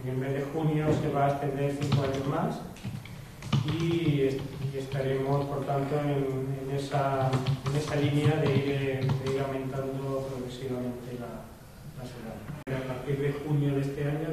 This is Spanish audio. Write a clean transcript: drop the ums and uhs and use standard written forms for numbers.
En el mes de junio se va a extender 5 años más y estaremos, por tanto, en esa línea de ir aumentando progresivamente las edades. A partir de junio de este año